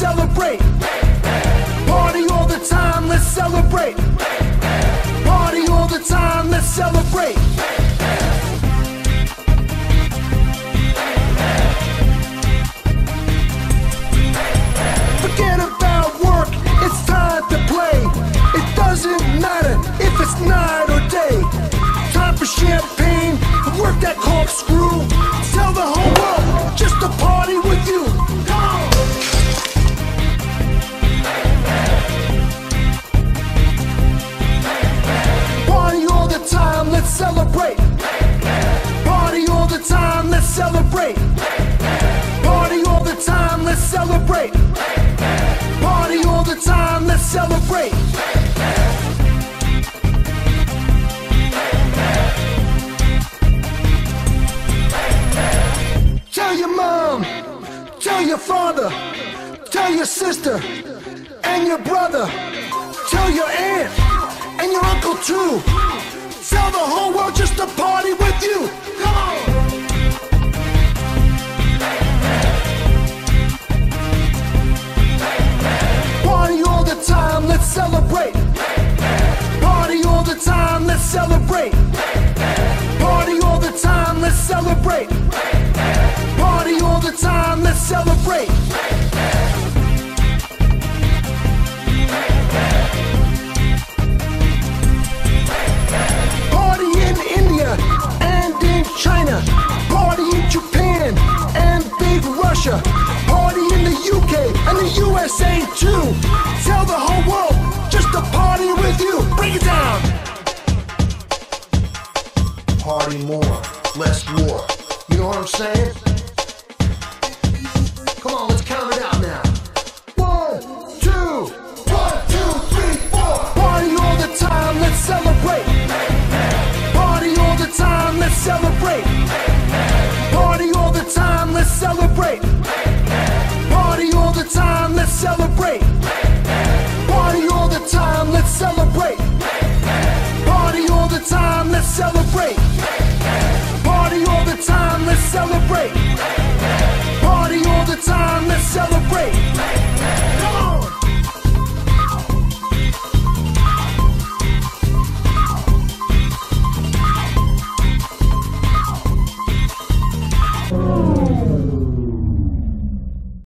celebrate. Party all the time, let's celebrate. Party all the time, let's celebrate. Forget about work, it's time to play. It doesn't matter if it's night or day. Time for champagne, work that corkscrew. Tell the whole world just to party with you. Come on. Party all the time, let's celebrate. Party all the time, let's celebrate. Party all the time, let's celebrate. Party all the time, let's celebrate. Tell your mom, tell your father, tell your sister and your brother, tell your aunt and your uncle too. Tell the whole world just to party with you. Come on. Party all the time, let's celebrate. Party all the time, let's celebrate. Party all the time, let's celebrate. Party all the time, let's celebrate. Party in India and in China. Party in Japan and big Russia. Party in the UK and the USA too. Tell the whole world just to party with you. Break it down. Party more, less war. You know what I'm saying? Come on, let's count it out now. 1, 2, 1, 2, 3, 4. Party all the time, let's celebrate. Party all the time, let's celebrate. Party all the time, let's celebrate. Party all the time, let's celebrate. Party all the time, let's celebrate. Party all the time, let's celebrate.